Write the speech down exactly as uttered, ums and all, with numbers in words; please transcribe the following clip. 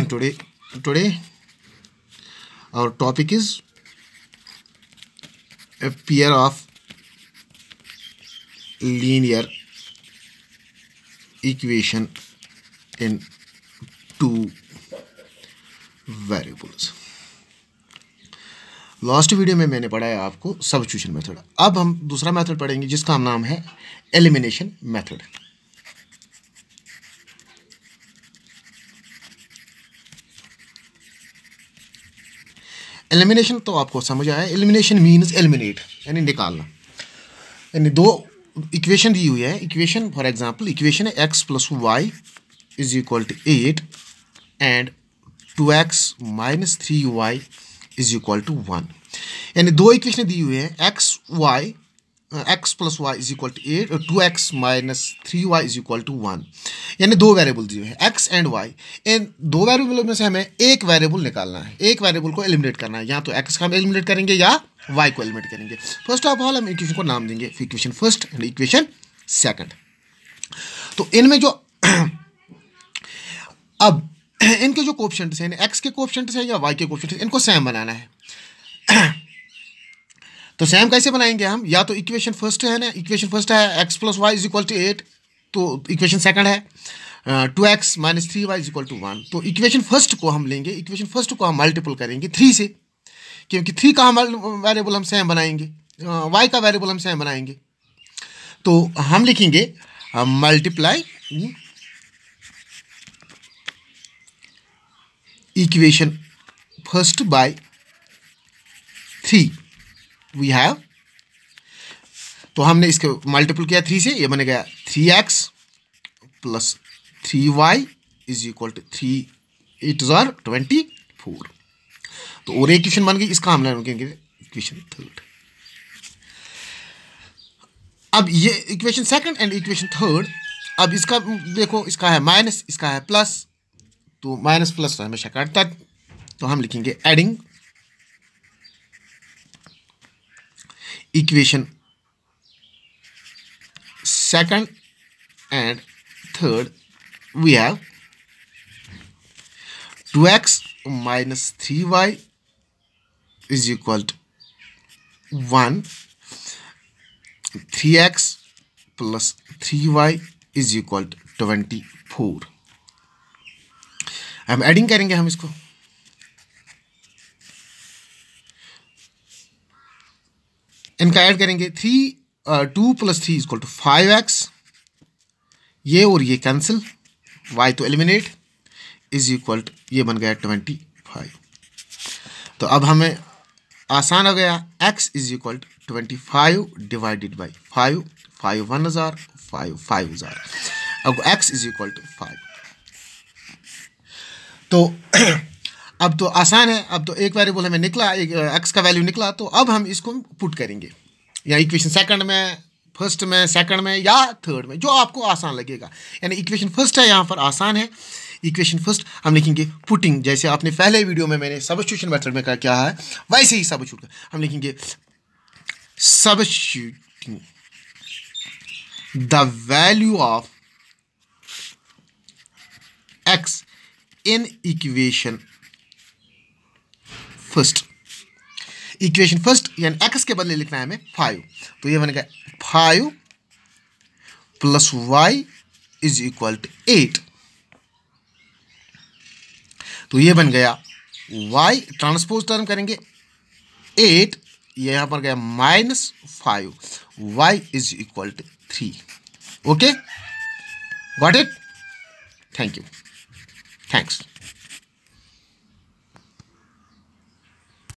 today today our topic is a pair of linear equation in two variables. Last video में मैंने पढ़ाया आपको substitution method. अब हम दूसरा मेथड पढ़ेंगे जिसका नाम है एलिमिनेशन मेथड. एलिमिनेशन तो आपको समझ आया. एलिमिनेशन मीन्स एलिमिनेट यानी निकालना. यानी दो इक्वेशन दी हुई है. इक्वेशन फॉर एग्जांपल इक्वेशन है X plus Y is equal to eight and two X minus three Y is equal to one. यानी दो इक्वेशन दी हुई है X Y X plus Y is equal to eight और two X minus three Y is equal to one. यानी दो variable दिए हैं एक्स एंड वाई. इन दो वेरिएबल में से हमें एक वेरिएबल निकालना है, एक वेरिएबल को एलिमिनेट करना है. या तो एक्स का हम एलिमिनेट करेंगे या वाई को एलिमिनेट करेंगे. फर्स्ट ऑफ ऑल हम इक्वेशन को नाम देंगे equation first and equation second. तो इनमें जो अब इनके जो कोएफिशिएंट्स हैं, एक्स के कोएफिशिएंट्स हैं या वाई के कोएफिशिएंट्स, इनको सेम बनाना है. तो सेम कैसे बनाएंगे हम? या तो इक्वेशन फर्स्ट है ना, इक्वेशन फर्स्ट है X plus Y is equal to eight, तो इक्वेशन सेकंड है two X minus three Y is equal to one. तो इक्वेशन फर्स्ट को हम लेंगे, इक्वेशन फर्स्ट को हम मल्टीपल करेंगे थ्री से, क्योंकि थ्री का वेरिएबल हम सेम बनाएंगे, वाई का वेरिएबल हम सेम बनाएंगे. तो हम लिखेंगे multiply equation first by three. We have, तो हमने इसको मल्टीपल किया थ्री से, ये बन गया three X plus three Y is equal to three eight जार ट्वेंटी फोर. तो और एक इक्वेशन बन गई, इसका हम लिखेंगे इक्वेशन थर्ड. अब ये equation second and equation third. अब इसका देखो, इसका है माइनस, इसका है प्लस, तो माइनस प्लस तो हमेशा काटता, तो हम लिखेंगे adding equation second and third. We have two x minus three y is equal to one. three x plus three y is equal to twenty-four. हम एडिंग करेंगे हम इसको. इनका ऐड करेंगे three two plus three is equal to five X. ये और ये cancel, Y तो एलिमिनेट इज इक्वल टू ये बन गया ट्वेंटी फाइव. तो अब हमें आसान हो गया. X is equal to twenty five divided by five. Five one हज़ार, फाइव फाइव हज़ार. अब X is equal to five. तो अब तो आसान है. अब तो एक वेरिएबल हमें निकला, एक एक्स का वैल्यू निकला. तो अब हम इसको पुट करेंगे या इक्वेशन सेकंड में, फर्स्ट में, सेकंड में या थर्ड में, जो आपको आसान लगेगा. यानी इक्वेशन फर्स्ट है यहाँ पर आसान है. इक्वेशन फर्स्ट हम लिखेंगे पुटिंग, जैसे आपने पहले वीडियो में मैंने सब्स्टिट्यूशन मेथड में क्या है वैसे ही सब्स्टिट्यूट हम लिखेंगे substituting the value of X in equation first. Equation first यानी एक्स के बदले लिखना है हमें फाइव. तो ये बन गया five plus Y is equal to eight. तो ये बन गया वाई, ट्रांसपोज टर्म करेंगे एट, ये यहां पर गया minus five, Y is equal to three. Okay, got it? Thank you, thanks.